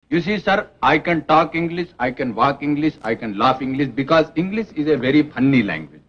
You see, sir, I can talk English, I can walk English, I can laugh English because English is a very funny language.